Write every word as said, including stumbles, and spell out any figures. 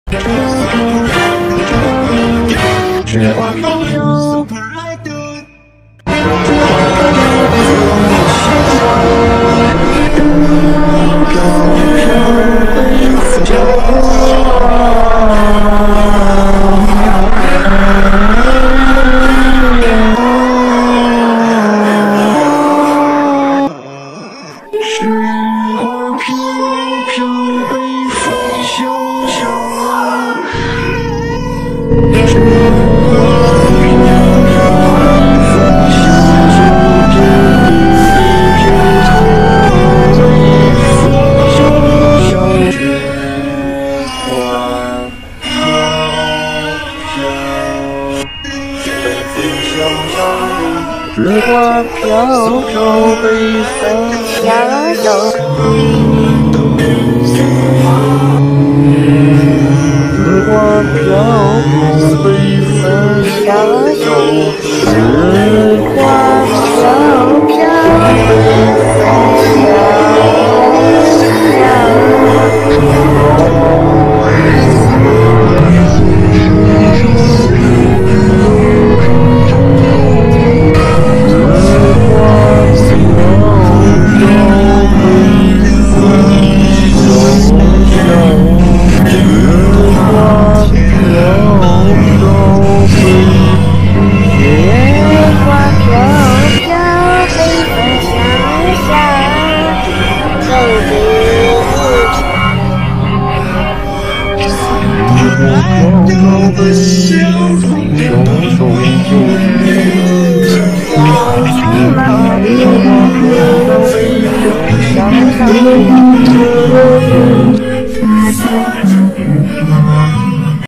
时光飞流。时光飘飘，北风萧萧。时光飘飘，北风萧萧，别别头，北风萧萧。时光飘飘，北风萧萧。时光飘飘，北风萧萧。时光飘飘，北风。